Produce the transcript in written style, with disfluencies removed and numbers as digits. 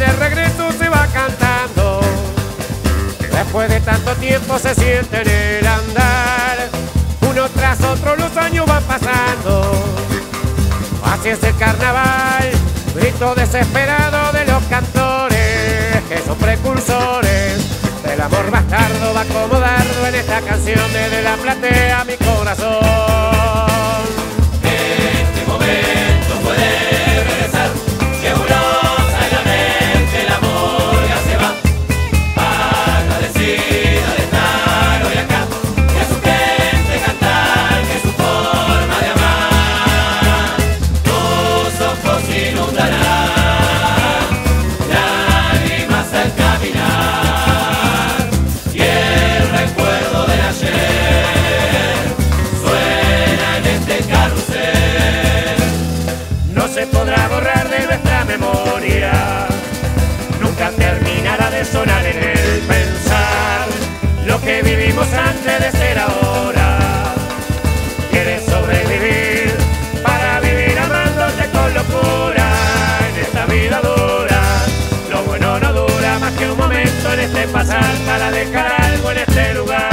de regreso se va cantando. Después de tanto tiempo se siente en el andar. Uno tras otro los años van pasando. Así es el carnaval, grito desesperado de los cantores que son precursores del amor bastardo. Va como dardo en esta canción desde la platea mi corazón. Este momento puede regresar, segurosa en la mente el amor ya se va. Agradecida de estar hoy acá, que su gente cantar, que su forma de amar. Tus ojos inundarán lágrimas al caminar, y el recuerdo del ayer suena en este carrusel. No se podrá borrar de nuestra memoria, nunca terminará de sonar en el pensar. Lo que vivimos antes de ser ahora, quieres sobrevivir para vivir amándote con locura. En esta vida dura, lo bueno no dura más que un momento en este pasar para dejar algo en este lugar.